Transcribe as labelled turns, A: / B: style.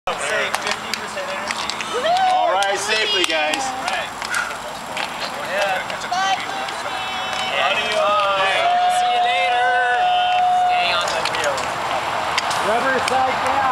A: Save 50% energy.
B: All right, safely, guys.
A: All right. Go ahead.
C: Bye.
A: Adios. See you later. Stay on the wheel.
D: Rubber side down.